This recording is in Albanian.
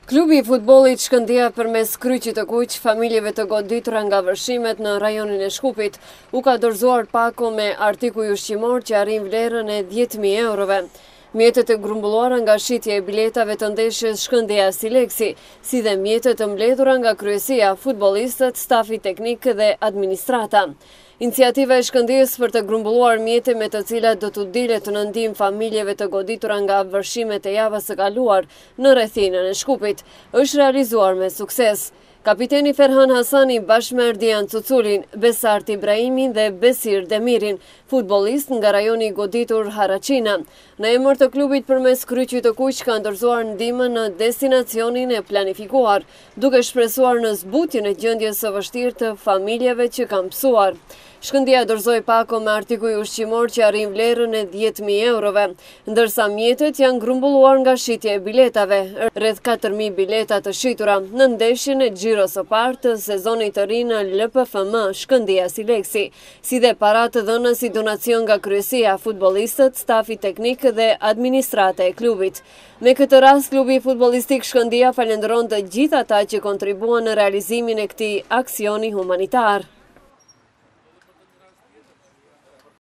Klubi i futbollit Shkëndija përmes kryqit të kuq familjeve të goditura nga vërshimet në rajonin e Shkupit u ka dorëzuar pako me artikuj ushqimor që arrin vlerën e 10.000 eurove. Mjetet e grumbulluara nga shitje e biletave të ndeshjes Shkëndija Sileksi, si dhe mjetet të mbledhura nga kryesia, futbollistët, stafi teknik dhe administrata. Iniciativa e Shkëndijës për të grumbulluar mjete me të cilat do t'u dilet në ndihmë familjeve të goditura nga vërshimet e javës së kaluar në rrethinën e Shkupit është realizuar me sukses. Kapiteni Ferhan Hasani bashkë me Erdian Cuculin, Besart Ibrahimin dhe Besir Demirin, futbollist nga rajoni i goditur Haraqina, në emër të klubit përmes kryqit të kuq ka ndërzuar ndihmën në destinacionin e planifikuar, duke shpresuar në zbutjen e gjendjes së vështirë të familjeve që kanë mësuar. Shkëndija dorëzoi pako me artikuj ushqimor që arrin vlerën e 10.000 eurove, ndërsa mjetet janë grumbulluar nga shitje e biletave, rreth 4.000 bileta të shitura në ndeshjen e Xhiros së parë të sezonit të ri në LPFM Shkëndija Sileksi, si dhe para të dhëna si donacion nga kryesia, futbollistët, stafi teknik dhe administrata e klubit. Me këtë rast, klubi futbollistik Shkëndija falenderon të gjithë ata që kontribuan në realizimin e këtij aksioni humanitar.